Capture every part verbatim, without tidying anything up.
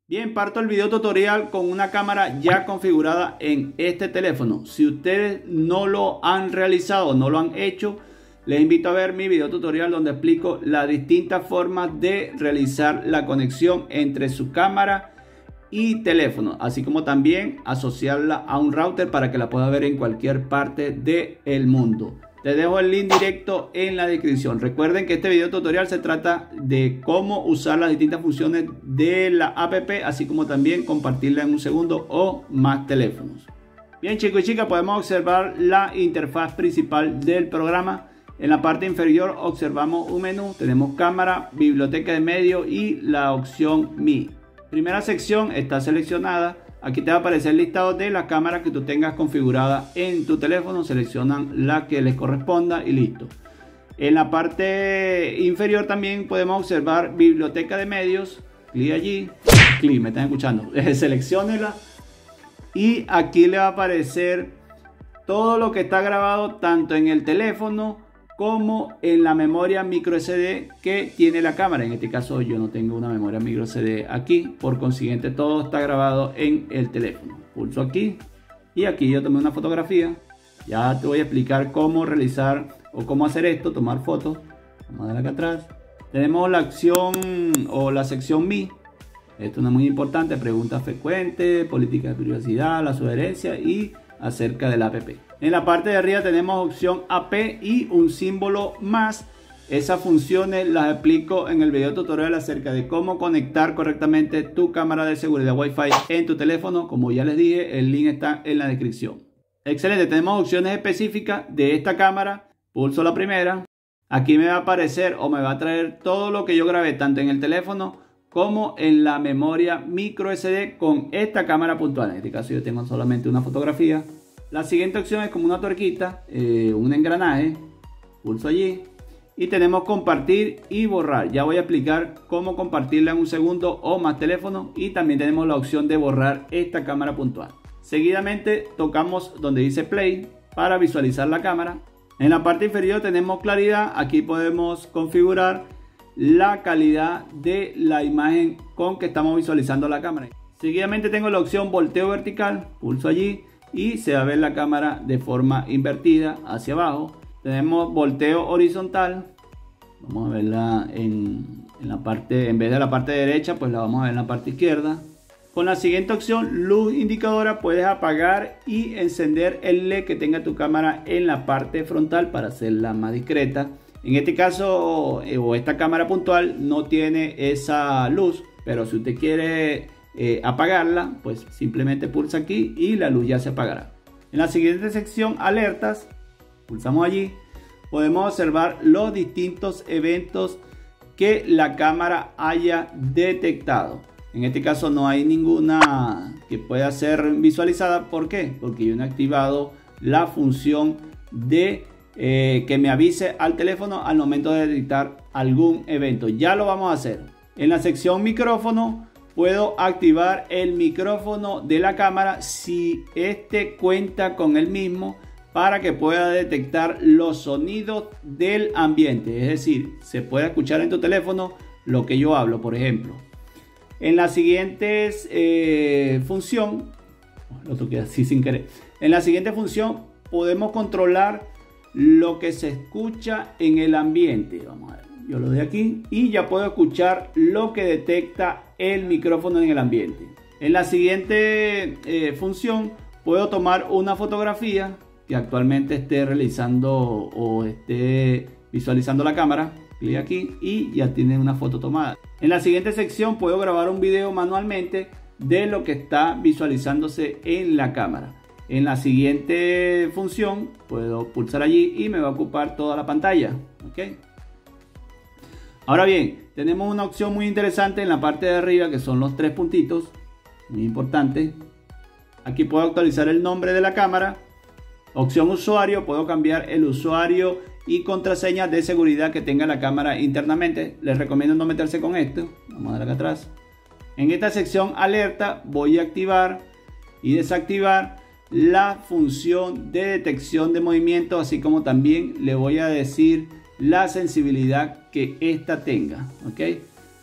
Bien, parto el video tutorial con una cámara ya configurada en este teléfono. Si ustedes no lo han realizado, no lo han hecho, les invito a ver mi video tutorial donde explico las distintas formas de realizar la conexión entre su cámara y teléfono, así como también asociarla a un router para que la pueda ver en cualquier parte del mundo. Te dejo el link directo en la descripción. Recuerden que este video tutorial se trata de cómo usar las distintas funciones de la app, así como también compartirla en un segundo o más teléfonos. Bien, chicos y chicas, podemos observar la interfaz principal del programa. En la parte inferior observamos un menú, tenemos cámara, biblioteca de medios y la opción Mi. Primera sección está seleccionada. Aquí te va a aparecer el listado de las cámaras que tú tengas configurada en tu teléfono. Seleccionan la que les corresponda y listo. En la parte inferior también podemos observar biblioteca de medios. Clic allí. Clic, me están escuchando. Selecciónela. Y aquí le va a aparecer todo lo que está grabado tanto en el teléfono como en la memoria micro S D que tiene la cámara. En este caso yo no tengo una memoria micro S D aquí, por consiguiente todo está grabado en el teléfono. Pulso aquí y aquí yo tomé una fotografía. Ya te voy a explicar cómo realizar o cómo hacer esto, tomar fotos. Vamos a darle acá atrás. Tenemos la acción o la sección Mi. Esto no es muy importante, preguntas frecuentes, política de privacidad, la sugerencia y acerca de la app. En la parte de arriba tenemos opción A P y un símbolo más. Esas funciones las explico en el video tutorial acerca de cómo conectar correctamente tu cámara de seguridad Wi-Fi en tu teléfono. Como ya les dije, el link está en la descripción. Excelente, tenemos opciones específicas de esta cámara. Pulso la primera. Aquí me va a aparecer o me va a traer todo lo que yo grabé tanto en el teléfono como en la memoria micro S D con esta cámara puntual. En este caso yo tengo solamente una fotografía. La siguiente opción es como una tuerquita, eh, un engranaje. Pulso allí y tenemos compartir y borrar. Ya voy a explicar cómo compartirla en un segundo o más teléfonos. Y también tenemos la opción de borrar esta cámara puntual. Seguidamente tocamos donde dice play para visualizar la cámara. En la parte inferior tenemos claridad. Aquí podemos configurar la calidad de la imagen con que estamos visualizando la cámara. Seguidamente tengo la opción volteo vertical. Pulso allí y se va a ver la cámara de forma invertida hacia abajo. Tenemos volteo horizontal. Vamos a verla en, en la parte, en vez de la parte derecha, pues la vamos a ver en la parte izquierda. Con la siguiente opción, luz indicadora, puedes apagar y encender el L E D que tenga tu cámara en la parte frontal para hacerla más discreta. En este caso, eh, o esta cámara puntual no tiene esa luz, pero si usted quiere eh, apagarla, pues simplemente pulsa aquí y la luz ya se apagará. En la siguiente sección, alertas, pulsamos allí. Podemos observar los distintos eventos que la cámara haya detectado. En este caso no hay ninguna que pueda ser visualizada. ¿Por qué? Porque yo no he activado la función de eh, que me avise al teléfono al momento de detectar algún evento. Ya lo vamos a hacer. En la sección micrófono puedo activar el micrófono de la cámara si este cuenta con el mismo, para que pueda detectar los sonidos del ambiente. Es decir, se puede escuchar en tu teléfono lo que yo hablo, por ejemplo. En la siguiente eh, función, lo toqué así sin querer. En la siguiente función podemos controlar lo que se escucha en el ambiente. Vamos a ver, yo lo doy aquí y ya puedo escuchar lo que detecta el micrófono en el ambiente. En la siguiente eh, función puedo tomar una fotografía que actualmente esté realizando o esté visualizando la cámara. Clic aquí y ya tiene una foto tomada. En la siguiente sección puedo grabar un video manualmente de lo que está visualizándose en la cámara. En la siguiente función puedo pulsar allí y me va a ocupar toda la pantalla. ¿Okay? Ahora bien, tenemos una opción muy interesante en la parte de arriba, que son los tres puntitos, muy importante. Aquí puedo actualizar el nombre de la cámara. Opción usuario, puedo cambiar el usuario y contraseña de seguridad que tenga la cámara internamente. Les recomiendo no meterse con esto. Vamos a dar acá atrás. En esta sección alerta voy a activar y desactivar la función de detección de movimiento, así como también le voy a decir la sensibilidad que esta tenga. ¿Okay?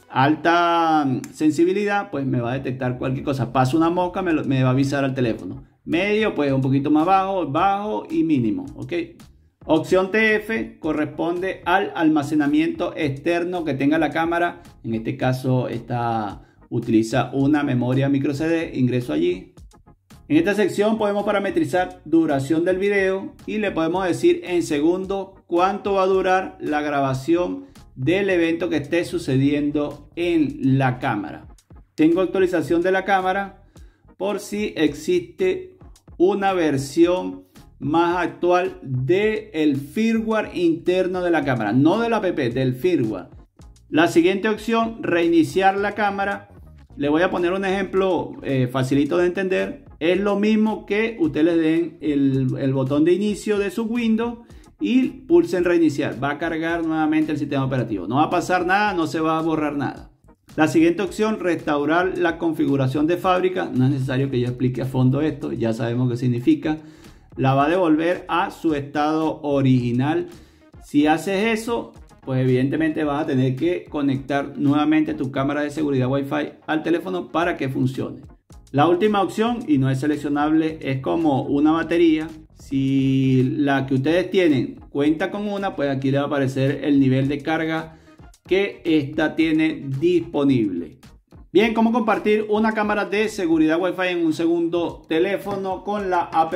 alta sensibilidad, pues me va a detectar cualquier cosa. Paso una mosca, me, lo, me va a avisar al teléfono. Medio, pues un poquito más bajo, bajo y mínimo, ¿ok? Opción T F corresponde al almacenamiento externo que tenga la cámara. En este caso esta utiliza una memoria micro C D. Ingreso allí. En esta sección podemos parametrizar duración del video y le podemos decir en segundos cuánto va a durar la grabación del evento que esté sucediendo en la cámara. Tengo actualización de la cámara por si existe una versión más actual del firmware interno de la cámara, no de la app, del firmware. La siguiente opción, reiniciar la cámara. Le voy a poner un ejemplo eh, facilito de entender. Es lo mismo que ustedes le den el, el botón de inicio de su Windows y pulsen reiniciar. Va a cargar nuevamente el sistema operativo. No va a pasar nada, no se va a borrar nada. La siguiente opción, restaurar la configuración de fábrica. No es necesario que yo explique a fondo esto, ya sabemos qué significa. La va a devolver a su estado original. Si haces eso, pues evidentemente vas a tener que conectar nuevamente tu cámara de seguridad Wi-Fi al teléfono para que funcione. La última opción, y no es seleccionable, es como una batería. Si la que ustedes tienen cuenta con una, pues aquí le va a aparecer el nivel de carga que esta tiene disponible. Bien, ¿cómo compartir una cámara de seguridad Wi-Fi en un segundo teléfono con la app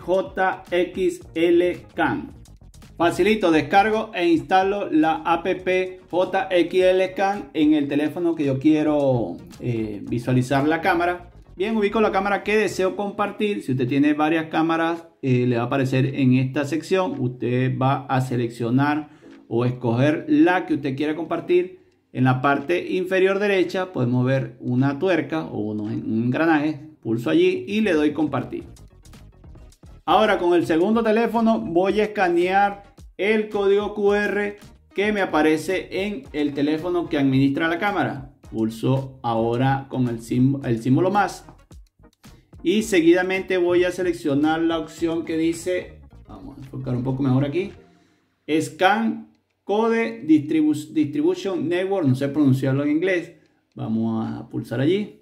J X L Cam? Facilito, descargo e instalo la app J X L Cam en el teléfono que yo quiero eh, visualizar la cámara. Bien, ubico la cámara que deseo compartir. Si usted tiene varias cámaras, eh, le va a aparecer en esta sección. Usted va a seleccionar o escoger la que usted quiera compartir. En la parte inferior derecha podemos ver una tuerca o unos engranajes. Pulso allí y le doy compartir. Ahora con el segundo teléfono voy a escanear el código Q R que me aparece en el teléfono que administra la cámara. Pulso ahora con el, símbolo, el símbolo más. Y seguidamente voy a seleccionar la opción que dice, vamos a enfocar un poco mejor aquí, Scan Code Distribu Distribution Network, no sé pronunciarlo en inglés. Vamos a pulsar allí.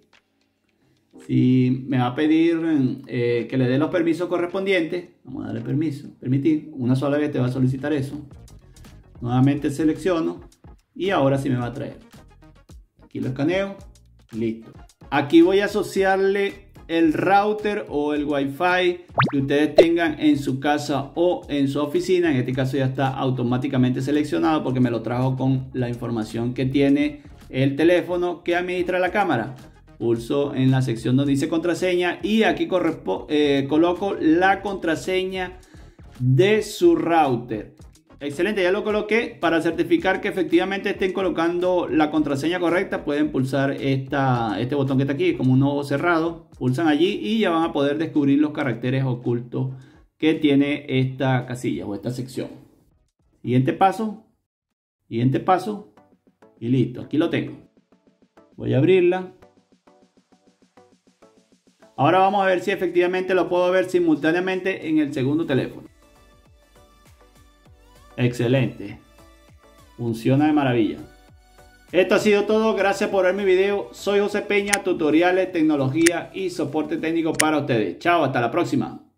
Si me va a pedir eh, que le dé los permisos correspondientes, vamos a darle permiso, permitir. Una sola vez te va a solicitar eso. Nuevamente selecciono y ahora sí me va a traer. Aquí lo escaneo, listo. Aquí voy a asociarle el router o el Wi-Fi que ustedes tengan en su casa o en su oficina. En este caso ya está automáticamente seleccionado porque me lo trajo con la información que tiene el teléfono que administra la cámara. Pulso en la sección donde dice contraseña y aquí eh, coloco la contraseña de su router. Excelente, ya lo coloqué. Para certificar que efectivamente estén colocando la contraseña correcta, pueden pulsar esta, este botón que está aquí, como un ojo cerrado. Pulsan allí y ya van a poder descubrir los caracteres ocultos que tiene esta casilla o esta sección. Siguiente paso. Siguiente paso. Y listo, aquí lo tengo. Voy a abrirla. Ahora vamos a ver si efectivamente lo puedo ver simultáneamente en el segundo teléfono. Excelente. Funciona de maravilla. Esto ha sido todo. Gracias por ver mi video. Soy José Peña, tutoriales, tecnología y soporte técnico para ustedes. Chao, hasta la próxima.